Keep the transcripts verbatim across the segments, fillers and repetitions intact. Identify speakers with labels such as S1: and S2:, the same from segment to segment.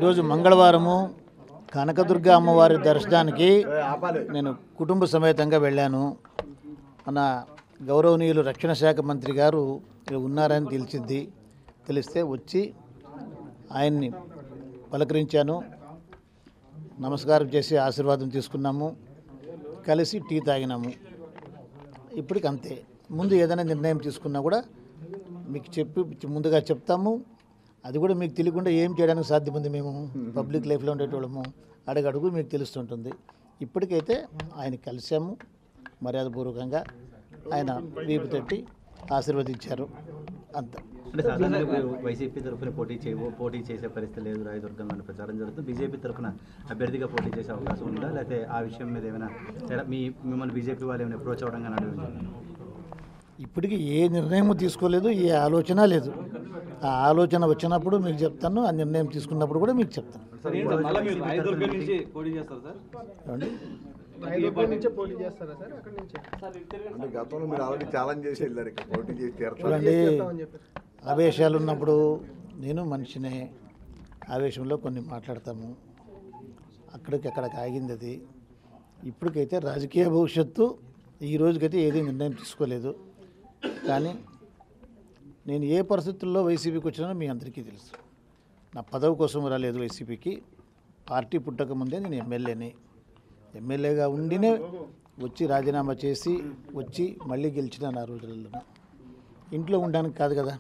S1: ఈరోజు మంగళవారము కనకదుర్గ అమ్మవారి దర్శనానికి నేను కుటుంబ సమేతంగా వెళ్ళాను. మన గౌరవనీయులు రక్షణ శాఖ మంత్రి గారు ఉన్నారని తెలిసింది. తెలిస్తే వచ్చి ఆయన్ని పలకరించాను, నమస్కారం చేసి ఆశీర్వాదం తీసుకున్నాము, కలిసి టీ తాగినాము. ఇప్పటికి అంతే. ముందు ఏదైనా నిర్ణయం తీసుకున్నా కూడా మీకు చెప్పి ముందుగా చెప్తాము. అది కూడా మీకు తెలియకుండా ఏం చేయడానికి సాధ్యం ఉంది? మేము పబ్లిక్ లైఫ్లో ఉండేటోళ్ళము, అడుగడుగు మీకు తెలుస్తుంటుంది. ఇప్పటికైతే ఆయన కలిసాము, మర్యాదపూర్వకంగా ఆయన వీపు తట్టి ఆశీర్వదించారు. అంత.
S2: అంటే సాధారణంగా వైసీపీ తరఫున పోటీ చే పోటీ చేసే పరిస్థితి లేదు, రాయదుర్గంలో అని ప్రచారం జరుగుతుంది. బీజేపీ తరఫున అభ్యర్థిగా పోటీ చేసే అవకాశం ఉందా, లేకపోతే ఆ విషయం మీద ఏమైనా మీ మిమ్మల్ని బీజేపీ వాళ్ళు ఏమైనా అప్రోచ్ అవ్వడం కానీ అడగడం?
S1: ఇప్పటికీ ఏ నిర్ణయం తీసుకోలేదు, ఏ ఆలోచన లేదు. ఆ ఆలోచన వచ్చినప్పుడు మీకు చెప్తాను, ఆ నిర్ణయం తీసుకున్నప్పుడు కూడా మీకు చెప్తాను. చూడండి, ఆవేశాలు ఉన్నప్పుడు నేను మనిషినే, ఆవేశంలో కొన్ని మాట్లాడతాము, అక్కడికి అక్కడికి ఆగింది అది. ఇప్పటికైతే రాజకీయ భవిష్యత్తు ఈ రోజుకైతే ఏదీ నిర్ణయం తీసుకోలేదు. కానీ నేను ఏ పరిస్థితుల్లో వైసీపీకి వచ్చినానో మీ అందరికీ తెలుసు. నా పదవి కోసం రాలేదు వైసీపీకి. పార్టీ పుట్టక ముందే నేను ఎమ్మెల్యేని, ఎమ్మెల్యేగా ఉండినే వచ్చి రాజీనామా చేసి వచ్చి మళ్ళీ గెలిచిన నా రోజులలో. ఇంట్లో ఉండడానికి కాదు కదా.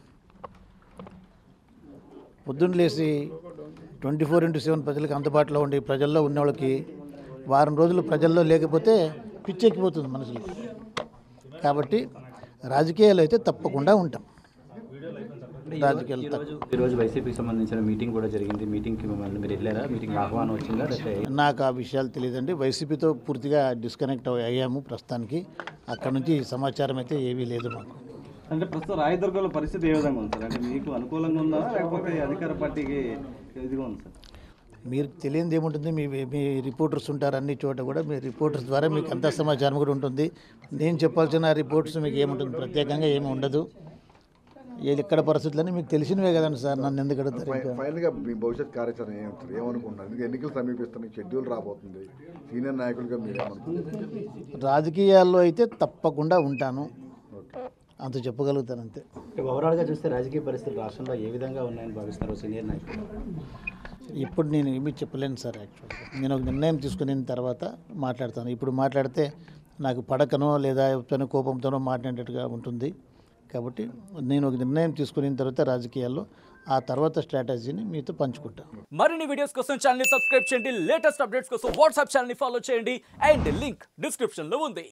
S1: పొద్దున్న లేచి ట్వంటీ ఫోర్ ఇంటూ సెవెన్ ప్రజలకు అందుబాటులో ఉండి ప్రజల్లో ఉన్నవాళ్ళకి వారం రోజులు ప్రజల్లో లేకపోతే పిచ్చెక్కిపోతుంది మనుషులకి. కాబట్టి రాజకీయాలు అయితే తప్పకుండా ఉంటాం. రాజకీయాలు
S2: ఈరోజు వైసీపీకి సంబంధించిన మీటింగ్ కూడా జరిగింది. మీటింగ్కి మిమ్మల్ని మీరు వెళ్ళారా? మీటింగ్ ఆహ్వానం వచ్చిందా?
S1: నాకు ఆ విషయాలు తెలియదండి. వైసీపీతో పూర్తిగా డిస్కనెక్ట్ అయ్యాము ప్రస్తుతానికి. అక్కడ నుంచి సమాచారం అయితే ఏమీ లేదు మాకు.
S3: అంటే ప్రస్తుతం రాయదుర్గంలో పరిస్థితి ఏ విధంగా ఉంది సార్? అంటే మీకు అనుకూలంగా ఉందా, లేకపోతే అధికార పార్టీకి ఇదిగా ఉంది సార్?
S1: మీరు తెలియనిది ఏముంటుంది? మీ మీ రిపోర్టర్స్ ఉంటారు అన్ని చోట కూడా. మీ రిపోర్టర్స్ ద్వారా మీకు అంత సమాచారం కూడా ఉంటుంది. నేను చెప్పాల్సిన రిపోర్ట్స్ మీకు ఏముంటుంది? ప్రత్యేకంగా ఏమి ఉండదు. ఏది ఎక్కడ పరిస్థితులని మీకు తెలిసినవే కదండి సార్. నన్ను ఎందుకు అడుగుతారు?
S4: ఫైనల్గా మీ భవిష్యత్ కార్యాచరణ ఏమంటారు, ఏమనుకుంటున్నారు? ఎందుకు ఎన్నికలు సమీపిస్తున్నాయి, షెడ్యూల్ రాబోతుంది, సీనియర్ నాయకులుగా మీరు ఏమనుకుంటున్నారు?
S1: రాజకీయాల్లో అయితే తప్పకుండా ఉంటాను, అంత చెప్పగలుగుతాను అంతే.
S2: ఓవరాల్గా చూస్తే రాజకీయ పరిస్థితులు రాష్ట్రంలో ఏ విధంగా ఉన్నాయని భావిస్తారు సీనియర్ నాయకులు?
S1: ఇప్పుడు నేను ఏమీ చెప్పలేను సార్. యాక్చువల్గా నేను ఒక నిర్ణయం తీసుకున్న తర్వాత మాట్లాడతాను. ఇప్పుడు మాట్లాడితే నాకు పడకనో లేదా కోపంతోనో మాట్లాడేట్టుగా ఉంటుంది. కాబట్టి నేను ఒక నిర్ణయం తీసుకున్న తర్వాత రాజకీయాల్లో ఆ తర్వాత స్ట్రాటజీని మీతో పంచుకుంటాను.
S5: మరిన్ని వీడియోస్ కోసం ఛానల్ ని సబ్స్క్రైబ్ చేయండి, లేటెస్ట్ అప్డేట్స్ కోసం వాట్సాప్ ఛానల్ ని ఫాలో చేయండి, అండ్ లింక్ డిస్క్రిప్షన్ లో ఉంది.